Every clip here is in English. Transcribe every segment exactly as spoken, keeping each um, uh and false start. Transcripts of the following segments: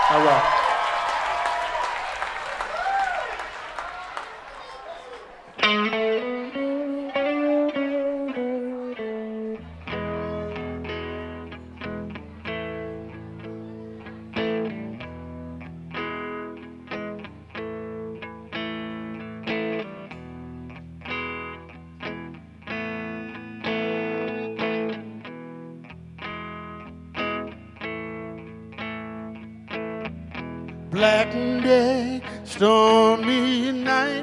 All right. Black day, stormy night,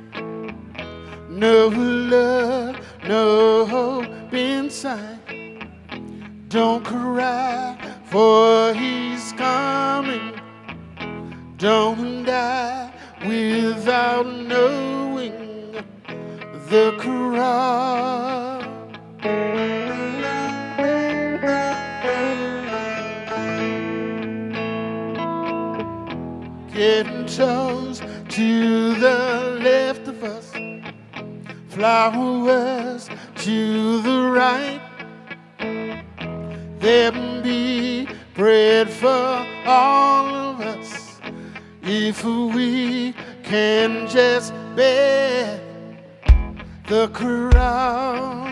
no love, no hope in sight. Don't cry, for he's coming. Don't die without knowing the cross. Getting toes to the left of us, flowers to the right. There'll be bread for all of us if we can just bear the cross.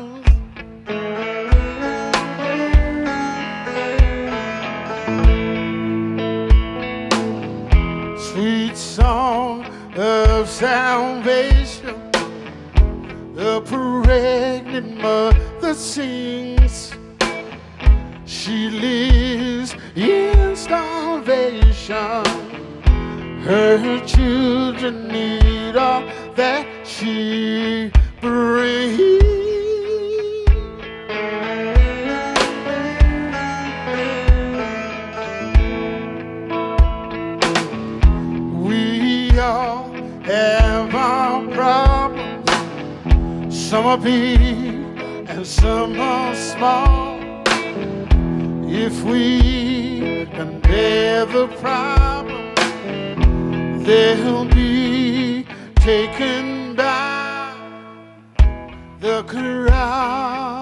Sweet song of salvation, a pregnant mother sings. She lives in starvation. Her children need all that she brings. We all have our problems. Some are big and some are small. If we can bear the problem, they'll be taken by the crowd.